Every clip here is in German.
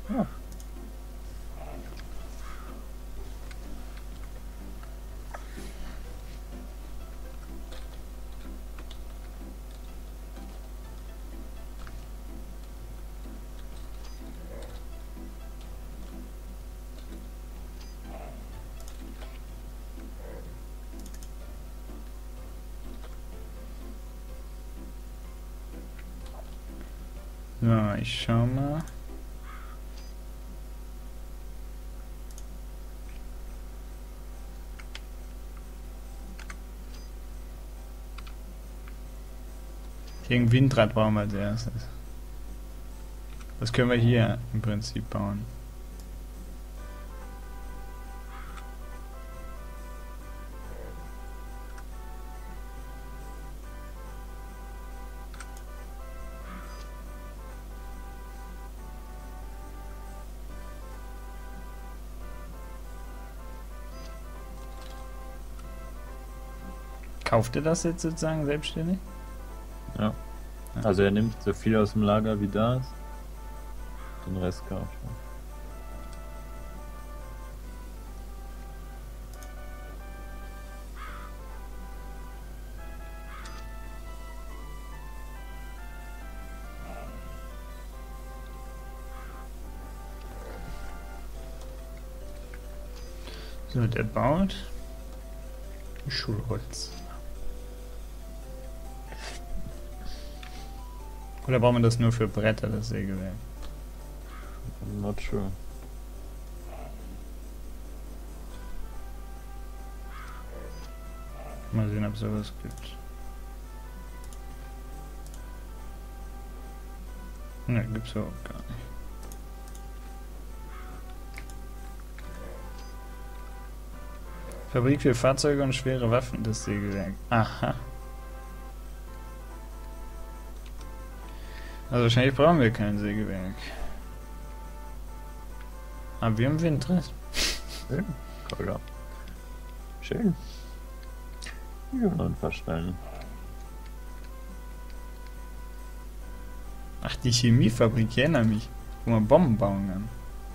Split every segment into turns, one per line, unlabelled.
Ja.
So, ich schau mal. Hier ein Windrad brauchen wir als erstes. Das können wir hier im Prinzip bauen. Kauft ihr das jetzt sozusagen selbstständig?
Ja. Also er nimmt so viel aus dem Lager wie da ist. Den Rest kauft er.
So, der baut Schulholz. Oder brauchen wir das nur für Bretter, das Sägewerk?
I'm not sure.
Mal sehen, ob es sowas gibt. Ne, gibt's überhaupt gar nicht. Fabrik für Fahrzeuge und schwere Waffen, das Sägewerk. Aha. Also wahrscheinlich brauchen wir kein Sägewerk. Aber wir haben Windrad.
Schön. Cool. Schön. Ja, und verstellen.
Ach, die Chemiefabrik, ich erinnere mich. Wo man Bomben bauen kann.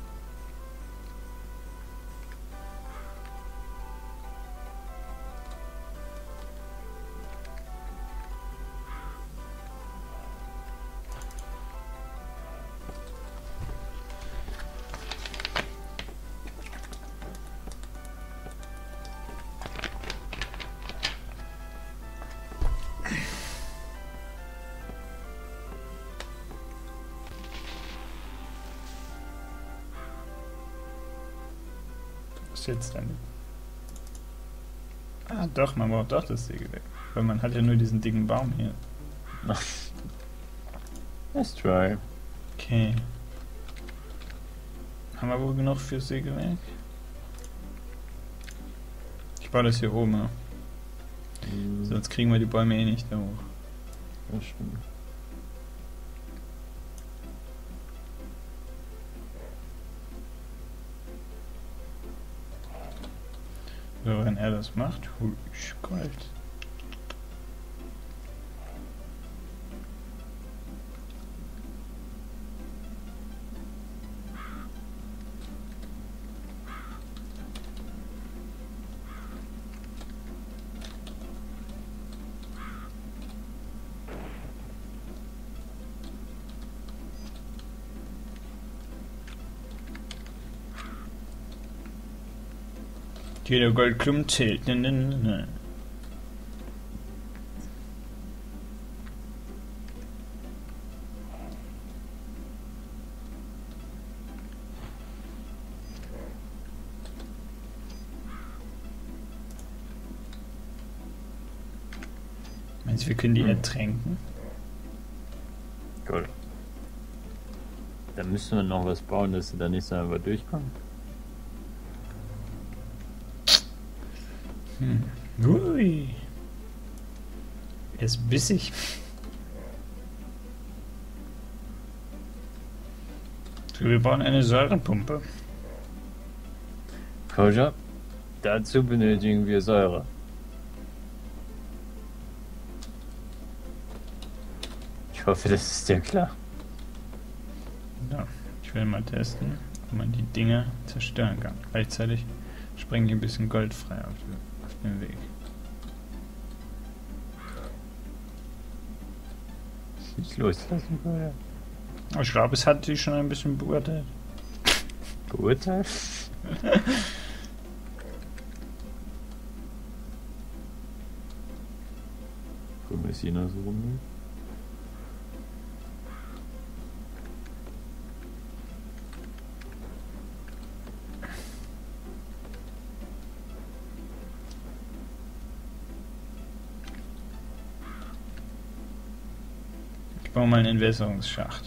Was ist jetzt damit? Ah, doch, man braucht doch das Sägewerk. Weil man hat ja nur diesen dicken Baum hier.
Let's try.
Okay. Haben wir wohl genug fürs Sägewerk? Ich baue das hier oben. Sonst kriegen wir die Bäume eh nicht da hoch.
Das stimmt.
So, wenn er das macht, huisch, Gold. Jeder Goldklumpen zählt. Ne. Meinst du, wir können die ertränken?
Cool. Dann müssen wir noch was bauen, dass sie da nicht so einfach durchkommen.
Ui. Er ist bissig. So, wir bauen eine Säurepumpe.
Koja, dazu benötigen wir Säure. Ich hoffe, das ist dir klar.
Ja, ich Ich will mal testen, ob man die Dinge zerstören kann. Gleichzeitig springe ich ein bisschen Gold frei auf den Weg.
Nicht loslassen, Bruder.
Ich glaube, es hat sich schon ein bisschen beurteilt.
Beurteilt? Gucken wir es hier noch so rum.
Ich baue mal einen Entwässerungsschacht.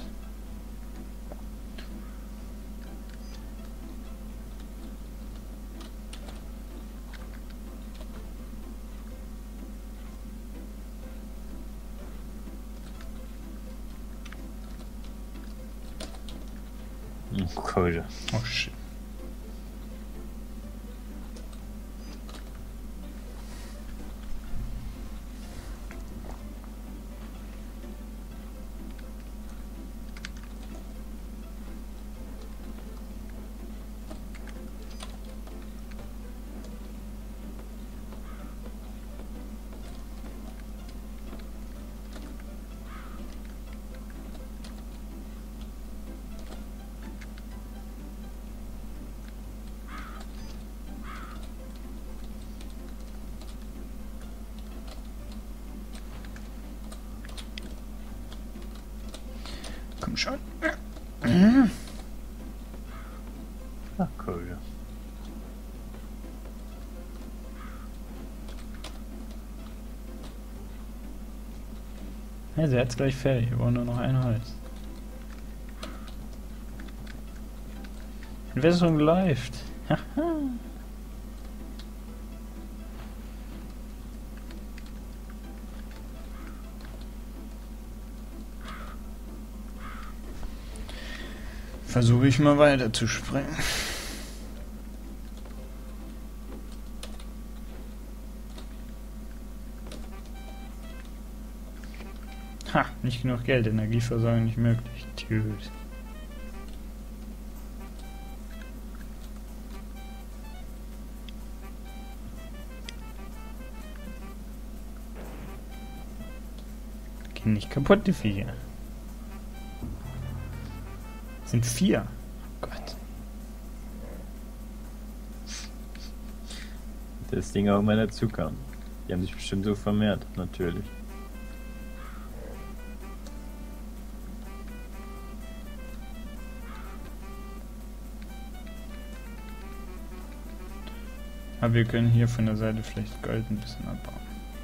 Cool.
Oh shit. Komm schon.
Ach, cool.
Ja, sie hat's gleich fertig. Wir wollen nur noch ein Holz. Entwässerung läuft. Haha. Versuche ich mal weiter zu springen. Ha, nicht genug Geld, Energieversorgung nicht möglich. Tschüss. Gehen nicht kaputt, die Viecher. Sind 4. Oh Gott.
Das Ding auch mal dazu kam. Die haben sich bestimmt so vermehrt, natürlich.
Aber wir können hier von der Seite vielleicht Gold ein bisschen abbauen.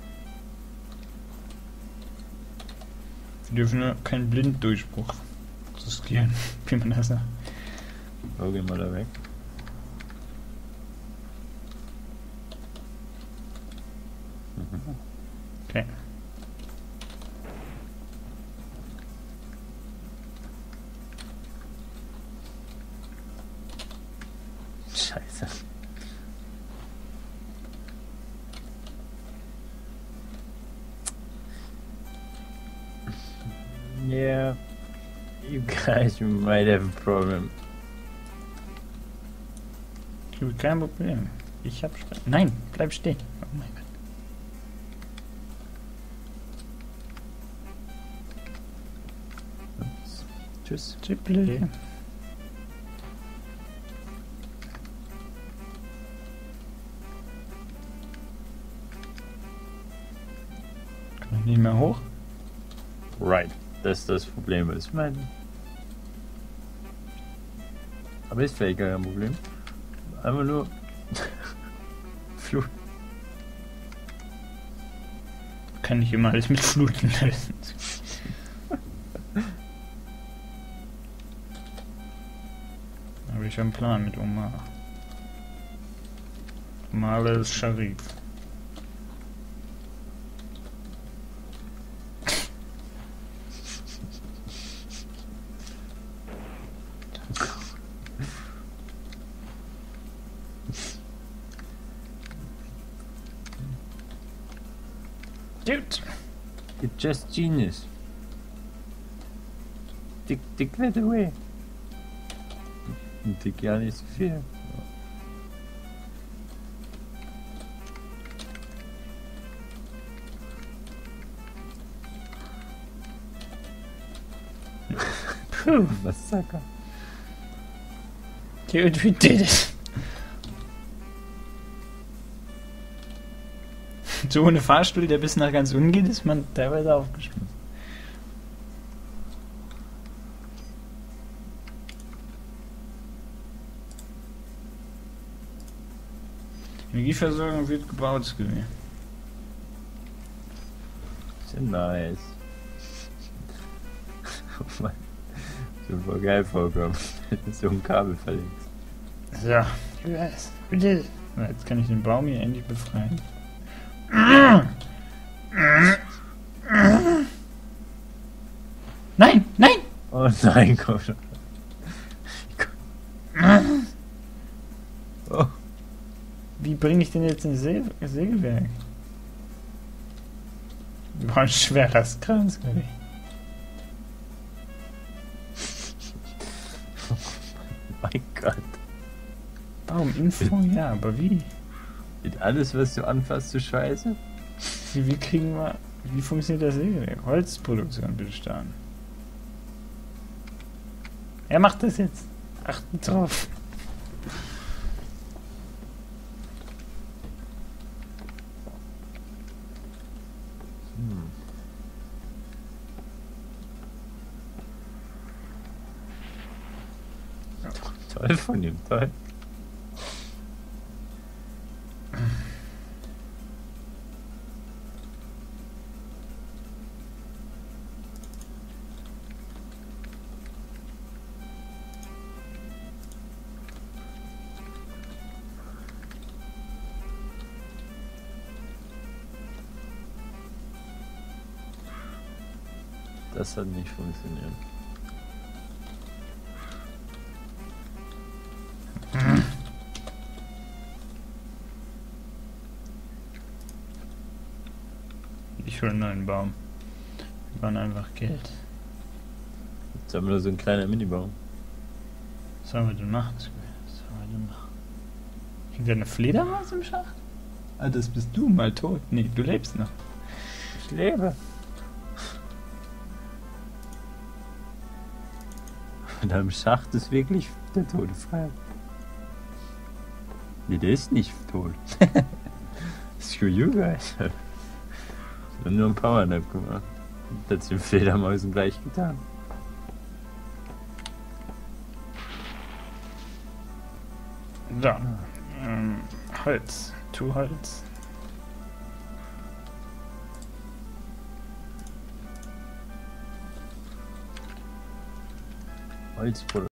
Wir dürfen nur keinen Blinddurchbruch riskieren, wie man das sagt.
Oh, geh mal da weg.
Okay.
Scheiße. Yeah. You guys might have a problem.
Kein Problem. Ich hab... Nein, bleib stehen. Oh mein Gott.
Tschüss.
Chipley. Kann ich nicht mehr hoch?
Right. Das ist das Problem. Ich meine. Aber ist vielleicht gar kein Problem. Einfach nur. Flut.
Kann nicht immer alles mit Fluten lösen. Habe ich einen Plan mit Omar. Omar ist Sharif. Dude!
It's just genius. Dick that away. Ein Tick ja nicht so viel.
Puh.
Massaker.
Dude, we did it. So ohne Fahrstuhl, der bis nach ganz unten geht, ist man teilweise aufgeschmissen. Energieversorgung wird gebaut, Skilly.
Ist ja nice. Oh Mann. So voll geil vorkommen. So ein Kabel verlinkt.
So, yes, we did it. So, jetzt kann ich den Baum hier endlich befreien. Nein, nein!
Oh nein, komm schon. Oh.
Wie bringe ich den jetzt ins Sägewerk? Wir brauchen schweres Kranz, glaube ich.
Mein Gott.
Bauminfo, ja, aber wie?
Geht alles, was du anfasst, zu scheiße?
Wie kriegen wir... Wie funktioniert das Sägewerk? Holzproduktion, bitte starten. Er macht das jetzt. Achten drauf.
Toll von ihm, toll. Das hat nicht funktioniert.
Ich hole einen neuen Baum. Wir waren einfach Geld.
Jetzt haben wir nur so ein kleiner Minibaum.
Was sollen wir denn machen? Was sollen wir denn machen? Kriegen wir eine Fledermaus im Schacht? Ah, das bist du mal tot. Nee, du lebst noch.
Ich lebe. Und am Schacht ist wirklich der Tode frei. Nee, der ist nicht tot. Screw you guys. Ich hab nur ein Powernap gemacht. Das hat den Fledermäusen gleich getan.
So. Holz. Holz.
Holzproduktion.